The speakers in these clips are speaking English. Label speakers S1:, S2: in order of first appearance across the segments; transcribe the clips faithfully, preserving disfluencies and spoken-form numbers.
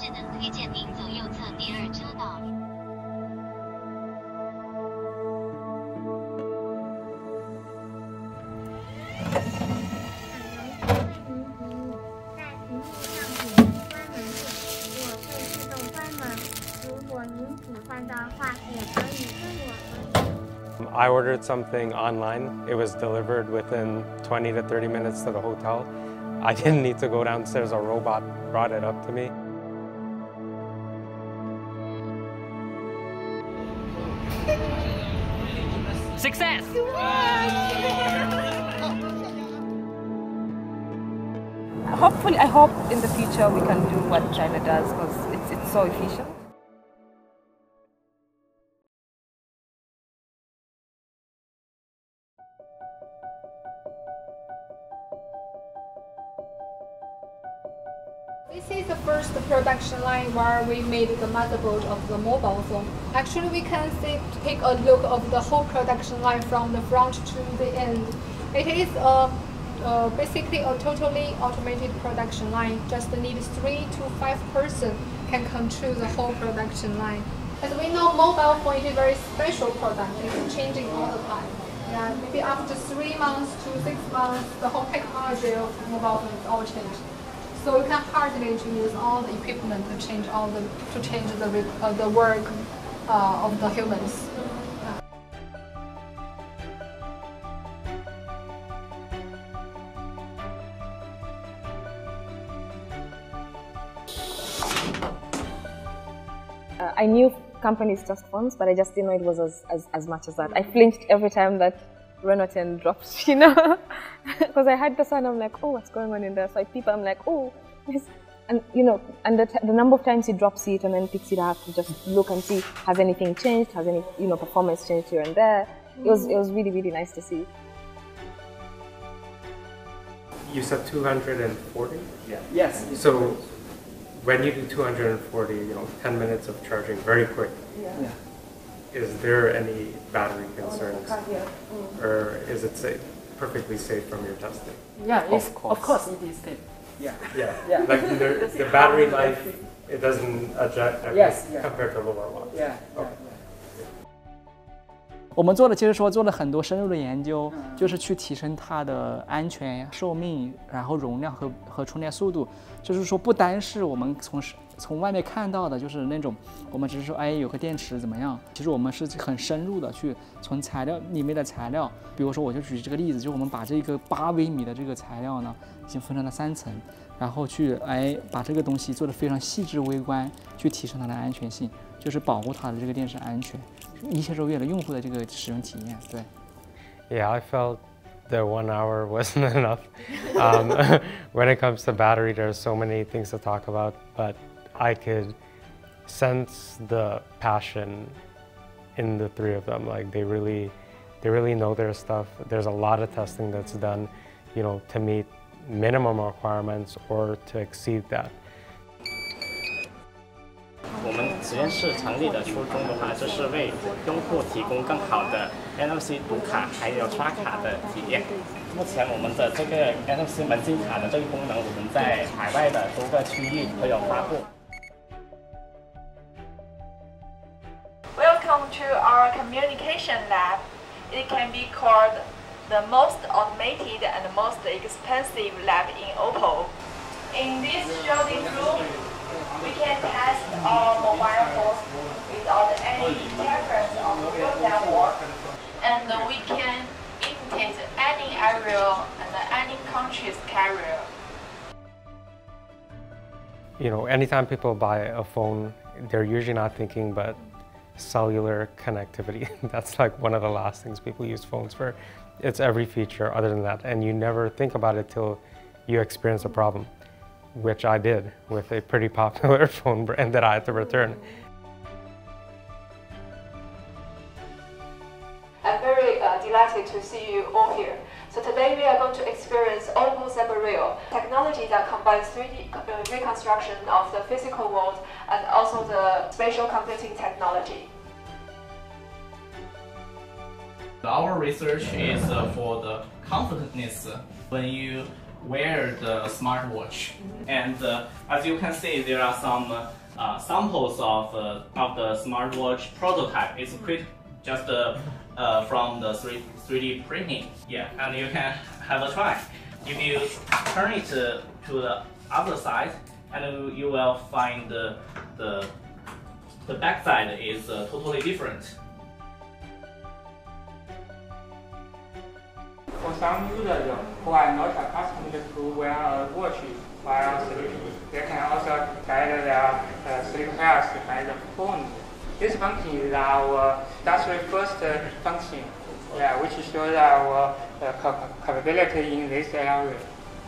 S1: 智能推荐您走右侧第二车道。
S2: 在屏幕上点击关门键，我会自动关门。如果您喜欢的话，也可以跟我合影。
S3: I ordered something online. It was delivered within twenty to thirty minutes to the hotel. I didn't need to go downstairs. A robot brought it up to me.
S4: Success!
S5: Hopefully, I hope in the future we can do what China does because it's, it's so efficient.
S6: This is the first production line where we made the motherboard of the mobile phone. Actually, we can see, take a look of the whole production line from the front to the end. It is a, uh, basically a totally automated production line. Just need three to five person can control the whole production line. As we know, mobile phone is a very special product. It's changing all the time. Yeah, maybe after three months to six months, the whole technology of mobile phone is all changed. So you can hardly to use all the equipment to change all the to change the uh, the work uh, of the humans.
S5: Uh, I knew companies test phones, but I just didn't know it was as, as, as much as that. I flinched every time that Renault ten drops, you know, because I had the sound. I'm like, oh, what's going on in there? So I peep, I'm like, oh, this, and you know, and the, the number of times he drops it and then picks it up to just look and see has anything changed, has any you know performance changed here and there. It was it was really really nice to see.
S3: You said two hundred forty?
S7: Yeah. Yes.
S3: So when you do two hundred forty, you know, ten minutes of charging, very quick.
S5: Yeah.
S7: Yeah.
S3: Is there any battery concerns,
S5: Mm.
S3: or is it safe, perfectly safe from your testing?
S7: Yeah. It's,
S4: Of course.
S7: Of course, it is safe. Yeah.
S3: Yeah.
S7: Yeah.
S3: Like the, the battery life, it doesn't adjust
S7: Yes, yeah.
S3: compared to lower ones.
S7: Yeah.
S3: Okay.
S4: 我们做的就是说做了很多深入的研究，就是去提升它的安全、寿命，然后容量和和充电速度。就是说不单是我们从从外面看到的，就是那种我们只是说哎有个电池怎么样，其实我们是很深入的去从材料里面的材料，比如说我就举这个例子，就我们把这个八微米的这个材料呢，已经分成了三层，然后去哎把这个东西做得非常细致微观，去提升它的安全性，就是保护它的这个电池安全。 一切都为了用户的这个使用体验，对。
S3: Yeah, I felt the one hour wasn't enough. Um, when it comes to battery, there's so many things to talk about, but I could sense the passion in the three of them. Like they really, they really know their stuff. There's a lot of testing that's done, you know, to meet minimum requirements or to exceed that.
S8: 我们实验室成立的初衷的话，就是为用户提供更好的 N F C 读卡还有刷卡的体验。目前我们的这个 N F C 门禁卡的这个功能，我们在海外的多个区域都有发布。
S9: Welcome to our communication lab. It can be called the most automated and most expensive lab in OPPO. In this shielded room, we can test our mobile phones without any interference of the real network, and we can imitate any area and any country's carrier.
S3: You know, anytime people buy a phone, they're usually not thinking but cellular connectivity. That's like one of the last things people use phones for. It's every feature other than that, and you never think about it till you experience a problem, which I did with a pretty popular phone brand that I had to return.
S9: I'm very uh, delighted to see you all here. So today we are going to experience OPPO CybeReal, technology that combines three D reconstruction of the physical world and also the spatial computing technology.
S10: Our research is uh, for the comfortness when you wear the smartwatch. And uh, as you can see, there are some uh, samples of, uh, of the smartwatch prototype. It's quick, just uh, uh, from the three D printing. Yeah, and you can have a try. If you turn it to, to the other side, and you will find the, the, the back side is uh, totally different.
S11: For some users who are not accustomed to wear a watch while sleeping, they can also guide their uh, sleep health by the phone. This function is our industry first function, yeah, which shows our uh, capability in this area.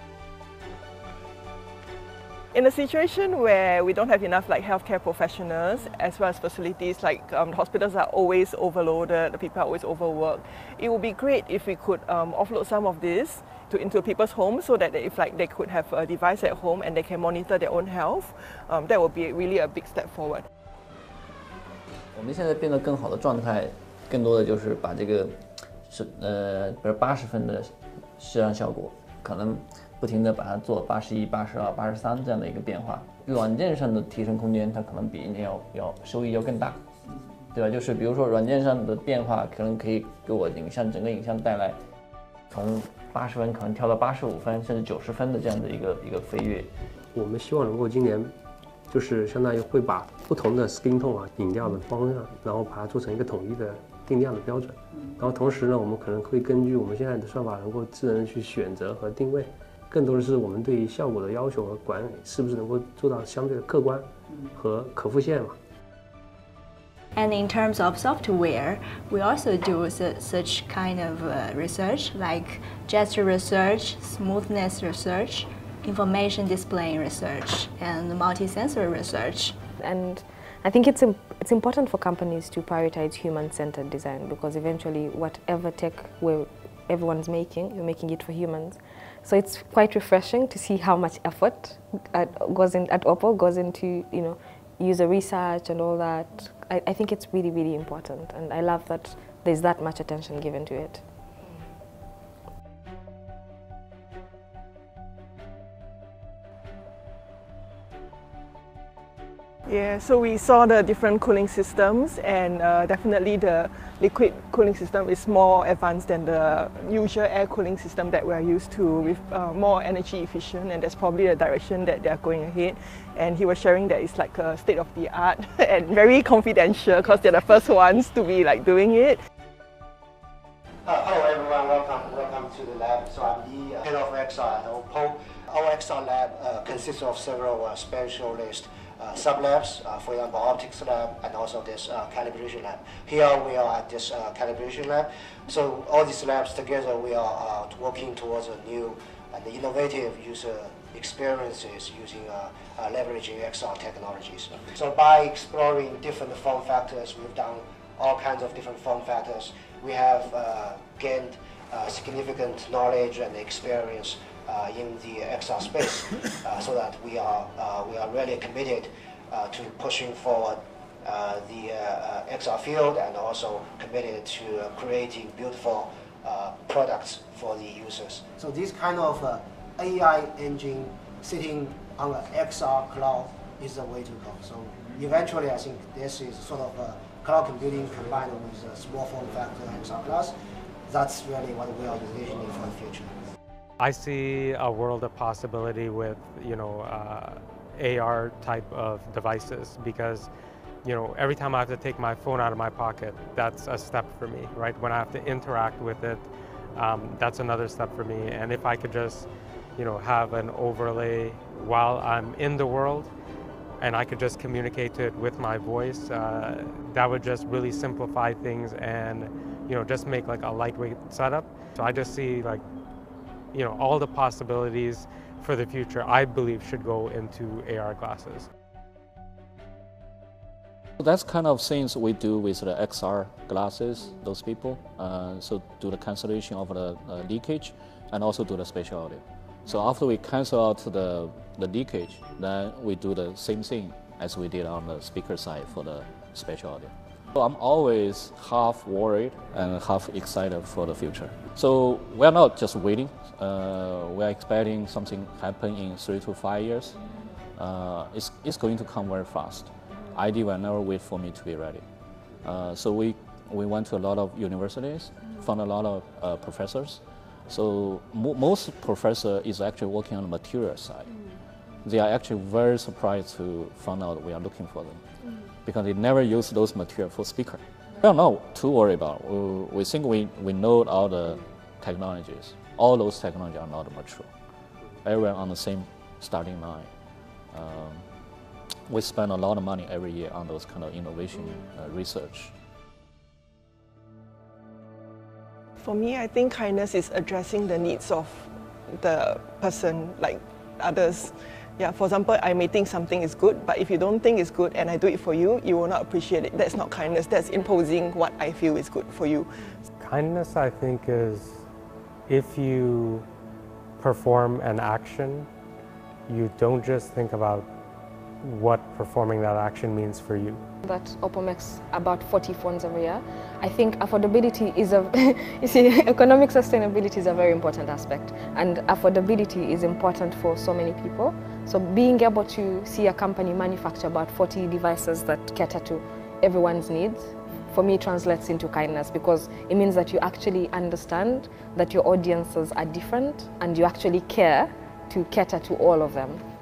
S12: In a situation where we don't have enough like healthcare professionals as well as facilities, like um, hospitals are always overloaded, the people are always overworked, it would be great if we could um, offload some of this to, into people's homes so that if like they could have a device at home and they can monitor their own health, um, that would be really a big step forward.
S13: 我们现在变得更好的状态，更多的就是把这个是呃，比如八十分的摄像效果，可能不停地把它做八十一、八十二、八十三这样的一个变化。软件上的提升空间，它可能比你要要收益要更大，对吧？就是比如说软件上的变化，可能可以给我影像整个影像带来从八十分可能跳到八十五分甚至九十分的这样的一个一个飞跃。
S14: 我们希望能够今年就是相当于会把不同的 skin tone 啊、影调的方向，然后把它做成一个统一的定量的标准。然后同时呢，我们可能会根据我们现在的算法，能够智能去选择和定位。更多的是我们对于效果的要求和管理，是不是能够做到相对的客观和可复现嘛？
S15: And in terms of software, we also do such kind of uh, research like gesture research, smoothness research, information display research, and multi-sensor research.
S5: And I think it's, imp it's important for companies to prioritize human-centered design, because eventually whatever tech we're, everyone's making, you're making it for humans. So it's quite refreshing to see how much effort at, goes in, at OPPO goes into, you know, user research and all that. I, I think it's really, really important, and I love that there's that much attention given to it.
S12: Yeah, so we saw the different cooling systems, and uh, definitely the liquid cooling system is more advanced than the usual air cooling system that we're used to, with uh, more energy efficient, and that's probably the direction that they're going ahead. And he was sharing that it's like a state of the art and very confidential because they're the first ones to be like doing it.
S16: Uh, hello everyone, welcome, welcome to the lab. So I'm the head of X R at OPPO. Our X R lab uh, consists of several uh, specialist uh, sub-labs, uh, for example, optics lab and also this uh, calibration lab. Here we are at this uh, calibration lab. So all these labs together, we are uh, working towards a new and innovative user experiences using uh, uh, leveraging X R technologies. So by exploring different form factors, we've done all kinds of different form factors. We have uh, gained uh, significant knowledge and experience uh, in the X R space, uh, so that we are uh, we are really committed uh, to pushing forward uh, the uh, X R field, and also committed to uh, creating beautiful uh, products for the users. So this kind of uh, A I engine sitting on an X R cloud is the way to go. So eventually, I think this is sort of a cloud computing combined with a small form factor X R class. That's really what we are envisioning for the future.
S3: I see a world of possibility with, you know, uh, A R type of devices, because, you know, every time I have to take my phone out of my pocket, that's a step for me, right? When I have to interact with it, um, that's another step for me. And if I could just, you know, have an overlay while I'm in the world, and I could just communicate to it with my voice, uh, that would just really simplify things and, you know, just make like a lightweight setup. So I just see like, you know, all the possibilities for the future, I believe, should go into A R glasses.
S17: That's kind of things we do with the X R glasses, those people. Uh, so do the cancellation of the uh, leakage, and also do the spatial audio. So after we cancel out the, the leakage, then we do the same thing as we did on the speaker side for the spatial audio. I'm always half worried and half excited for the future. So we're not just waiting. Uh, we're expecting something happen in three to five years. Uh, it's, it's going to come very fast. I D will never wait for me to be ready. Uh, so we, we went to a lot of universities, found a lot of uh, professors. So mo most professor is actually working on the material side. They are actually very surprised to find out we are looking for them because they never use those materials for speaker. We are not too worried about it. We, we think we, we know all the technologies. All those technologies are not mature. Everyone on the same starting line. Um, we spend a lot of money every year on those kind of innovation uh, research.
S12: For me, I think kindness is addressing the needs of the person, like others. Yeah, for example, I may think something is good, but if you don't think it's good and I do it for you, you will not appreciate it. That's not kindness, that's imposing what I feel is good for you.
S3: Kindness, I think, is if you perform an action, you don't just think about what performing that action means for you.
S5: That OPPO makes about forty phones every year. I think affordability is a, you see, economic sustainability is a very important aspect, and affordability is important for so many people. So being able to see a company manufacture about forty devices that cater to everyone's needs, for me translates into kindness, because it means that you actually understand that your audiences are different and you actually care to cater to all of them.